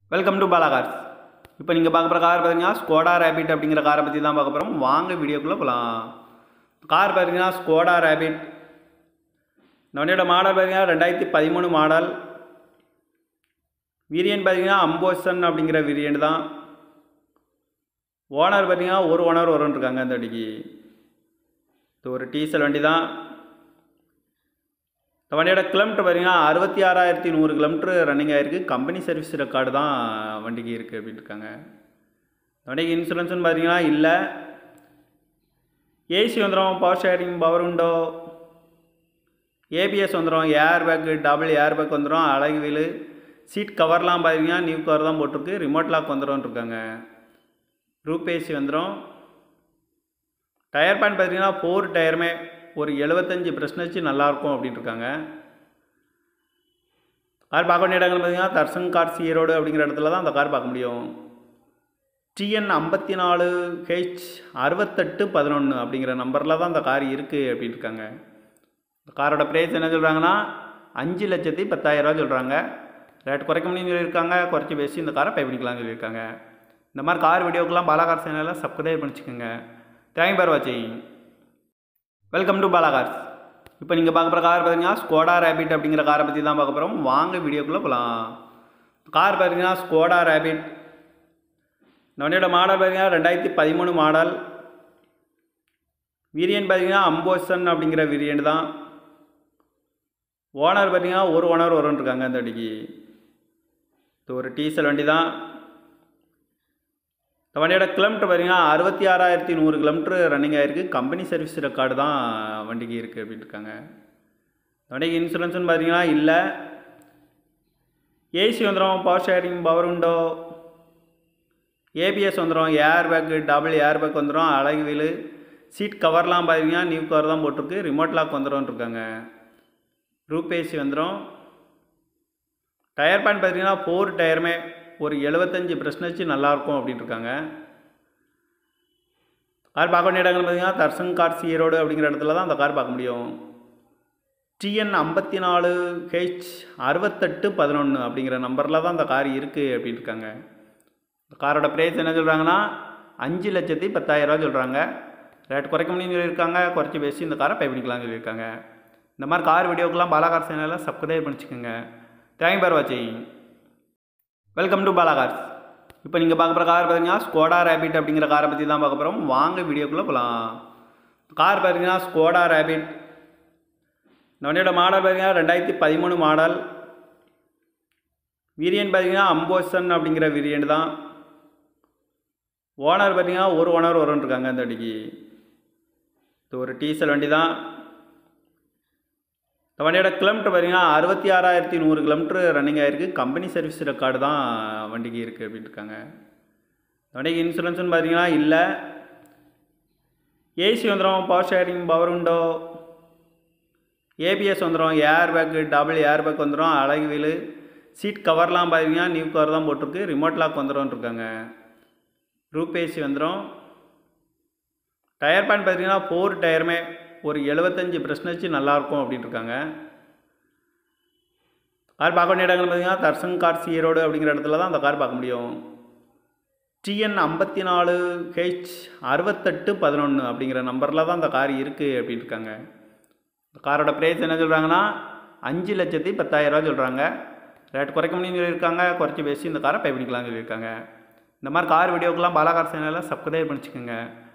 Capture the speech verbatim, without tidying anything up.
Welcome to Bala cars. இப்போ நீங்கள் பார்க்க போகிற கார் பார்த்தீங்கன்னா ஸ்கோடா ரேபிட் அப்படிங்கிற காரை பற்றி தான் பார்க்க போகிறோம். வாங்க வீடியோக்குள்ளே போகலாம். கார் பார்த்தீங்கன்னா ஸ்கோடா ரேபிட். இந்த வண்டியோட மாடல் பார்த்தீங்கன்னா ரெண்டாயிரத்தி பதிமூணு மாடல். வேரியன்ட் பார்த்தீங்கன்னா அம்போசன் அப்படிங்கிற வேரியன்ட் தான். ஓனர் பார்த்தீங்கன்னா ஒரு ஓனர் வரும்னு இருக்காங்க. இந்த வண்டிக்கு இது ஒரு டீசல் வண்டி தான். இந்த வண்டியோட கிலோமீட்டர் பார்த்தீங்கன்னா அறுபத்தி ஆறாயிரத்தி நூறு கிலோமீட்டர் ரன்னிங் ஆகிருக்கு. கம்பெனி சர்வீஸ் ரெக்கார்டு தான் வண்டிக்கு இருக்குது அப்படின்னு இருக்காங்க. இந்த வண்டிக்கு இன்சூரன்ஸ்னு பார்த்தீங்கன்னா இல்லை. ஏசி வந்துடும், power steering, power window, ABS வந்துடும், air bag, double air bag வந்துடும், அழகு வீலு, சீட் கவர்லாம் பார்த்தீங்கன்னா நியூ கவர் தான் போட்டிருக்கு. ரிமோட் லாக் வந்துடும் இருக்காங்க. ரூப் ஏசி வந்துடும். டயர் பேன் பார்த்தீங்கன்னா ஃபோர் டயருமே ஒரு எழுபத்தஞ்சி பர்சன்டேஜ் நல்லாயிருக்கும் அப்படின்ட்டு இருக்காங்க. கார் பார்க்க வேண்டிய இடங்கள் பார்த்தீங்கன்னா தர்சன் கார்ஸ் ஈரோடு அப்படிங்கிற இடத்துல தான் அந்த கார் பார்க்க முடியும். டிஎன் ஐம்பத்தி நாலு ஹெச் அறுபத்தெட்டு பதினொன்று அப்படிங்கிற நம்பரில் தான் அந்த கார் இருக்குது அப்படின்னு இருக்காங்க. இந்த காரோட ப்ரைஸ் என்ன சொல்கிறாங்கன்னா அஞ்சு லட்சத்தி பத்தாயிரரூவா சொல்கிறாங்க. ரேட் குறைக்க முடியும்னு சொல்லியிருக்காங்க. குறைச்சி பேசி இந்த காரை பை பண்ணிக்கலாம்னு சொல்லியிருக்காங்க. இந்த மாதிரி கார் வீடியோக்கெல்லாம் பாலா கார் சேனலில் சப்ஸ்கிரைப் பண்ணிச்சுக்கோங்க. தேங்க்யூ ஃபார் வாட்சிங். Welcome to Bala cars. இப்போ நீங்கள் பார்க்க போகிற கார் பார்த்தீங்கன்னா ஸ்கோடா ரேபிட் அப்படிங்கிற காரை பற்றி தான் பார்க்க போகிறோம். வாங்க வீடியோக்குள்ளே போகலாம். கார் பார்த்தீங்கன்னா ஸ்கோடா ரேபிட். இந்த வண்டியோட மாடல் பார்த்தீங்கன்னா ரெண்டாயிரத்தி பதிமூணு மாடல். வேரியன்ட் பார்த்தீங்கன்னா அம்போசன் அப்படிங்கிற வேரியன்ட் தான். ஓனர் பார்த்தீங்கன்னா ஒரு ஓனர் வரும்னு இருக்காங்க. இந்த வண்டிக்கு இது ஒரு டீசல் வண்டி தான். இந்த வண்டியோட கிலோமீட்டர் பார்த்தீங்கன்னா அறுபத்தி ஆறாயிரத்தி நூறு கிலோமீட்டர் ரன்னிங் ஆகிருக்கு. கம்பெனி சர்வீஸ் ரெக்கார்டு தான் வண்டிக்கு இருக்குது அப்படின்னு இருக்காங்க. இந்த வண்டிக்கு இன்சூரன்ஸ்னு பார்த்தீங்கன்னா இல்லை. ஏசி வந்துடும், power steering, power window, ABS வந்துடும், air bag, double air bag வந்துடும், அழகு வீலு, சீட் கவர்லாம் பார்த்தீங்கன்னா நியூ கவர் தான் போட்டிருக்கு. ரிமோட் லாக் வந்துடும் இருக்காங்க. ரூப் ஏசி வந்துடும். டயர் பேன் பார்த்தீங்கன்னா ஃபோர் டயருமே ஒரு எழுபத்தஞ்சி பர்சன்டேஜ் நல்லாயிருக்கும் அப்படின்ட்டு இருக்காங்க. கார் பார்க்க வேண்டிய இடங்கள் பார்த்தீங்கன்னா தர்சன் கார்ஸ் ஈரோடு அப்படிங்கிற இடத்துல தான் அந்த கார் பார்க்க முடியும். டிஎன் ஐம்பத்தி நாலு ஹெச் அறுபத்தெட்டு பதினொன்று அப்படிங்கிற நம்பரில் தான் அந்த கார் இருக்குது அப்படின்னு இருக்காங்க. இந்த காரோட ப்ரைஸ் என்ன சொல்கிறாங்கன்னா அஞ்சு லட்சத்தி பத்தாயிரரூவா சொல்கிறாங்க. ரேட் குறைக்க முடியும்னு சொல்லியிருக்காங்க. குறைச்சி பேசி இந்த காரை பை பண்ணிக்கலாம்னு சொல்லியிருக்காங்க. இந்த மாதிரி கார் வீடியோக்கெல்லாம் பாலா கார் சேனலில் சப்ஸ்கிரைப் பண்ணிச்சுக்கோங்க. தேங்க்யூ ஃபார் வாட்சிங். Welcome to Bala cars. இப்போ நீங்கள் பார்க்க போகிற கார் பார்த்தீங்கன்னா ஸ்கோடா ரேபிட் அப்படிங்கிற காரை பற்றி தான் பார்க்க போகிறோம். வாங்க வீடியோக்குள்ளே போகலாம். கார் பார்த்தீங்கன்னா ஸ்கோடா ரேபிட். இந்த வண்டியோட மாடல் பார்த்தீங்கன்னா ரெண்டாயிரத்தி பதிமூணு மாடல். வேரியன்ட் பார்த்தீங்கன்னா அம்போசன் அப்படிங்கிற வேரியன்ட் தான். ஓனர் பார்த்தீங்கன்னா ஒரு ஓனர் வரும்னு இருக்காங்க. இந்த வண்டிக்கு இது ஒரு டீசல் வண்டி தான். இந்த வண்டியோட கிலோமீட்டர் பார்த்தீங்கன்னா அறுபத்தி ஆறாயிரத்தி நூறு கிலோமீட்டர் ரன்னிங் ஆகிருக்கு. கம்பெனி சர்வீஸ் ரெக்கார்டு தான் வண்டிக்கு இருக்குது அப்படின்னு இருக்காங்க. இந்த வண்டிக்கு இன்சூரன்ஸ்னு பார்த்தீங்கன்னா இல்லை. ஏசி வந்துடும், power steering, power window, ABS வந்துடும், air bag, double air bag வந்துடும், அழகு வீலு, சீட் கவர்லாம் பார்த்தீங்கன்னா நியூ கவர் தான் போட்டிருக்கு. ரிமோட் லாக் வந்துடும் இருக்காங்க. ரூப் ஏசி வந்துடும். டயர் பேன் பார்த்தீங்கன்னா ஃபோர் டயருமே ஒரு எழுபத்தஞ்சி பர்சன்டேஜ் நல்லாயிருக்கும் அப்படின்ட்டு இருக்காங்க. கார் பார்க்க வேண்டிய இடங்கள் பார்த்தீங்கன்னா தர்சன் கார்ஸ் ஈரோடு அப்படிங்கிற இடத்துல தான் அந்த கார் பார்க்க முடியும். டிஎன் ஐம்பத்தி நாலு ஹெச் அறுபத்தெட்டு பதினொன்று அப்படிங்கிற நம்பரில் தான் அந்த கார் இருக்குது அப்படின்னு இருக்காங்க. இந்த காரோட ப்ரைஸ் என்ன சொல்கிறாங்கன்னா அஞ்சு லட்சத்தி பத்தாயிரரூவா சொல்கிறாங்க. ரேட் குறைக்க முடியும்னு சொல்லியிருக்காங்க. குறைச்சி பேசி இந்த காரை பை பண்ணிக்கலாம்னு சொல்லியிருக்காங்க. இந்த மாதிரி கார் வீடியோக்கெல்லாம் பாலா கார் சேனலில் சப்ஸ்கிரைப் பண்ணிச்சுக்கோங்க.